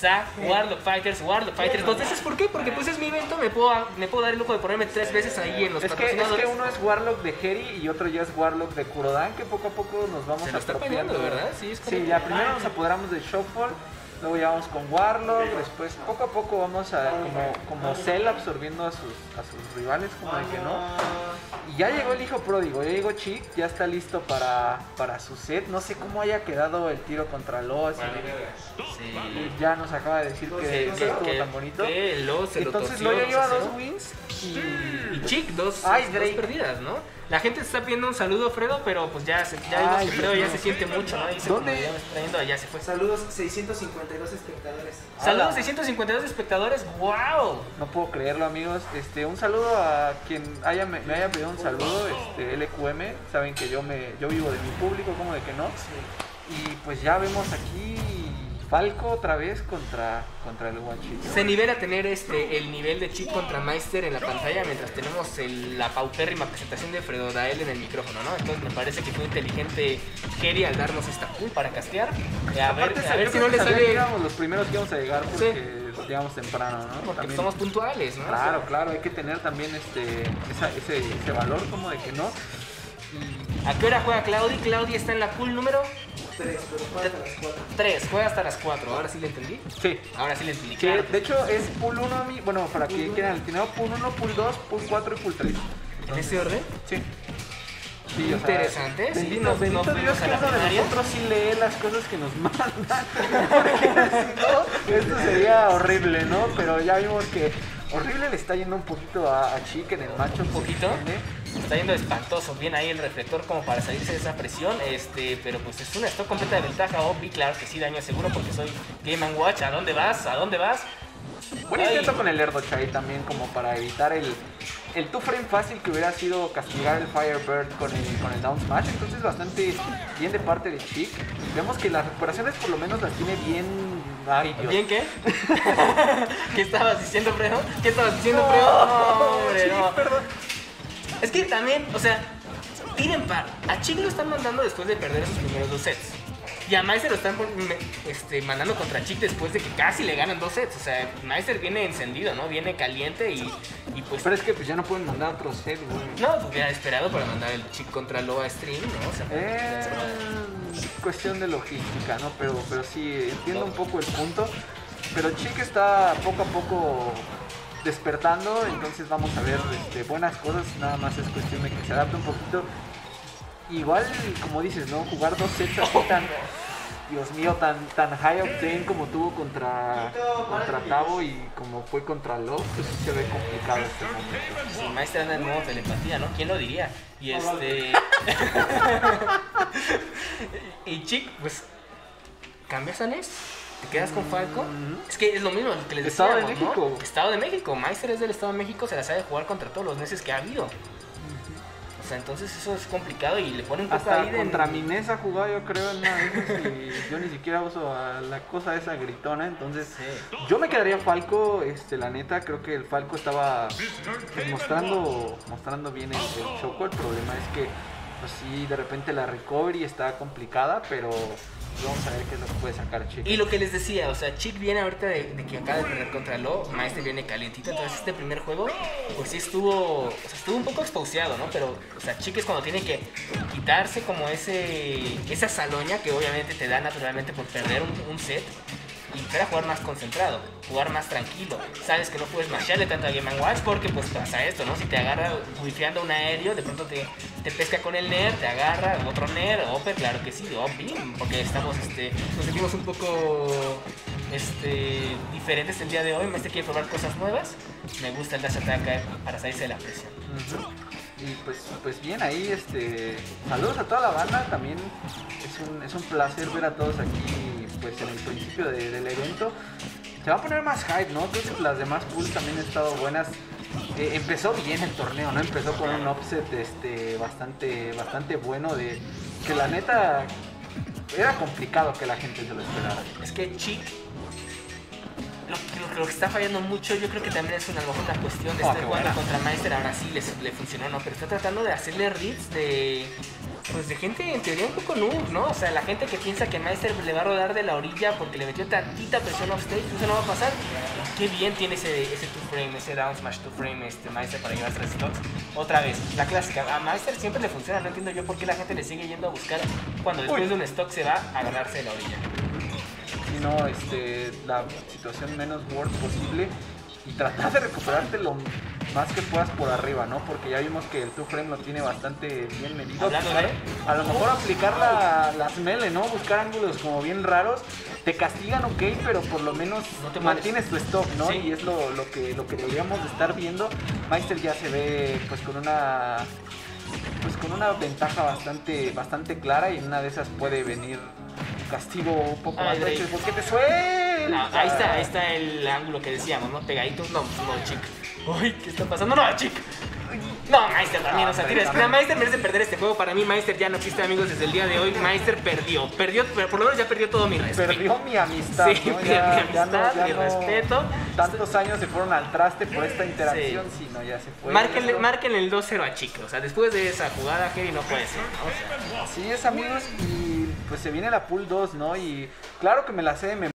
Zack, Warlock Fighters, dos veces. ¿Por qué? Porque pues es mi evento, me puedo dar el lujo de ponerme 3 veces ahí en los patrocinadores. Es que uno es Warlock de Heri y otro ya es Warlock de Kurodan, que poco a poco nos vamos apropiando, ¿verdad? Sí, ya primero nos apoderamos de Shuffle, luego ya vamos con Warlock, después poco a poco vamos a como Cell absorbiendo a sus rivales, como de que no. Y ya llegó el hijo pródigo, ya llegó Chick, ya está listo para su set. No sé cómo haya quedado el tiro contra Loa. Sí. Ya nos acaba de decir que estuvo tan bonito. Entonces Loa ya lleva 2 wins y Chick dos perdidas, ¿no? La gente está pidiendo un saludo, Fredo, pero pues ya vimos que Fredo ya se siente mucho, ¿no? Dice, ¿dónde? Ya me está trayendo, allá se fue. Saludos, 652 espectadores. Saludos, 652 espectadores. ¡Wow! No puedo creerlo, amigos. Un saludo a quien me haya pedido un saludo, LQM. Saben que yo vivo de mi público, como de que no. Sí. Y pues ya vemos aquí Falco otra vez contra el Guachito. Se nivela tener el nivel de Chick contra Meister en la pantalla mientras tenemos la paupérrima presentación de Fredo Dael en el micrófono, ¿no? Entonces me parece que fue inteligente Kerry al darnos esta pool para castear. A ver si no le sale. Éramos los primeros que íbamos a llegar porque llegamos temprano, ¿no? Porque también somos puntuales, ¿no? Claro, hay que tener también ese valor, como de que no. ¿A qué hora juega Claudi? Claudi está en la pool número 3, pero juega hasta las 4. 3, juega hasta las 4. ¿Ahora sí le entendí? Sí. Ahora sí le entendí. Sí, claro. De hecho es pool 1, bueno, para que quieran, tenemos pool 1, pool 2, pool 4 y pool 3. ¿En ese orden? Sí. Sí, interesante. O sea, bendito Dios que uno de nosotros sí lee las cosas que nos mandan. Porque si no, esto sería horrible, ¿no? Pero ya vimos que horrible le está yendo un poquito a Chick en el macho. Un poquito. Está yendo espantoso. Bien ahí el reflector como para salirse de esa presión. Pero pues es una stock completa de ventaja. Obi, claro que sí, daño seguro porque soy Game & Watch. ¿A dónde vas? ¿A dónde vas? Buen intento con el Erdoch ahí también, como para evitar el 2-frame fácil que hubiera sido castigar el Firebird con el down smash. Entonces bastante bien de parte de Chick. Vemos que las recuperaciones por lo menos las tiene bien. Ay, Dios. ¿Bien qué? ¿Qué estabas diciendo, Fredo? ¿Qué estabas diciendo, Fredo? No, hombre, Chick, no. perdón. Es que también, o sea, tiren par. A Chick lo están mandando después de perder sus primeros 2 sets. Y a Meister lo están mandando contra Chick después de que casi le ganan 2 sets. O sea, Meister viene encendido, ¿no? Viene caliente y pues... Pero es que pues ya no pueden mandar otro set, güey. No, pues hubiera esperado para mandar el Chick contra Loa Stream, ¿no? O sea, cuestión de logística, ¿no? Pero sí, entiendo un poco el punto. Pero Chick está poco a poco despertando, entonces vamos a ver buenas cosas. Nada más es cuestión de que se adapte un poquito. Igual, como dices, ¿no? Jugar 2 sets así tan... Dios mío, tan high octane como tuvo contra Tavo y como fue contra Love, pues sí se ve complicado este momento. Sí, Meister anda en modo telepatía, ¿no? ¿Quién lo diría? Y y Chick, pues, ¿cambias a Ness? ¿Te quedas con Falco? Es que es lo mismo que les decíamos, Estado de México. ¿no? Estado de México. Meister es del Estado de México, se la sabe jugar contra todos los Nesses que ha habido. O sea, entonces eso es complicado y le pone un poco hasta ahí contra Minés ha jugado, yo creo, en una vez y yo ni siquiera uso a la cosa esa gritona, entonces sí. Yo me quedaría Falco, la neta, creo que el Falco estaba pues, mostrando bien el Choco. El problema es que pues sí, de repente la recovery está complicada, pero vamos a ver qué es lo que puede sacar Chick. Y lo que les decía, o sea, Chick viene ahorita de que acaba de perder contra Lo, Meister viene calientito, entonces este primer juego, pues sí estuvo un poco exposeado, ¿no? Pero, o sea, Chick es cuando tiene que quitarse como esa saloña que obviamente te da naturalmente por perder un set y empezar a jugar más concentrado, jugar más tranquilo. Sabes que no puedes mashearle tanto a Game & Watch porque pues pasa esto, ¿no? Si te agarra wifeando un aéreo, de pronto te pesca con el Nair, te agarra otro Nair, Oper, claro que sí, Beam, porque estamos, nos sentimos un poco diferentes el día de hoy. Este quiere probar cosas nuevas. Me gusta el Dash Attack para salirse de la presión. Y pues bien ahí, saludos a toda la banda, también es un placer ver a todos aquí pues en el principio del evento. Se va a poner más hype, ¿no? Creo que las demás pools también han estado buenas. Empezó bien el torneo, ¿no? Empezó con un offset bastante bueno, de que la neta era complicado que la gente se lo esperara. Es que Chick lo que está fallando mucho, yo creo que también es a lo mejor una cuestión de estar jugando contra Meister, ahora sí le funcionó, ¿no? Pero está tratando de hacerle reads pues de gente en teoría un poco noob, ¿no? O sea, la gente que piensa que Maister le va a rodar de la orilla porque le metió tantita presión offstage, eso no va a pasar. Qué bien tiene ese two frame, ese down smash two frame Maister para llevar 3 stocks. Otra vez, la clásica, a Maister siempre le funciona, no entiendo yo por qué la gente le sigue yendo a buscar cuando después de un stock se va a ganarse de la orilla. Si no, la situación menos worst posible y tratar de recuperarte lo más que puedas por arriba, ¿no? Porque ya vimos que el two frame lo tiene bastante bien medido. A lo mejor aplicar las melee, ¿no? Buscar ángulos como bien raros. Te castigan, ok, pero por lo menos no te mantienes tu stock, ¿no? Sí. Y es lo que deberíamos de estar viendo. Maister ya se ve pues con una ventaja bastante clara y en una de esas puede venir un castigo un poco más hecho. ¿Por qué te sueltas? No, ahí está el ángulo que decíamos, ¿no? Pegaditos, no, chick. Uy, ¿qué está pasando? No, chick. No, Maister también, o sea, Maister merece perder este juego. Para mí Maister ya no existe, amigos, desde el día de hoy. Maister perdió, pero por lo menos ya perdió todo mi respeto. Perdió mi amistad, sí, ¿no? mi amistad, mi respeto. Tantos años se fueron al traste por esta interacción, sí, no, ya se fue. Márquenle el 2-0 a Chico, o sea, después de esa jugada, Heavy no puede ser, ¿no? O sea, así es, amigos, y pues se viene la pool 2, ¿no? Y claro que me la sé de memoria.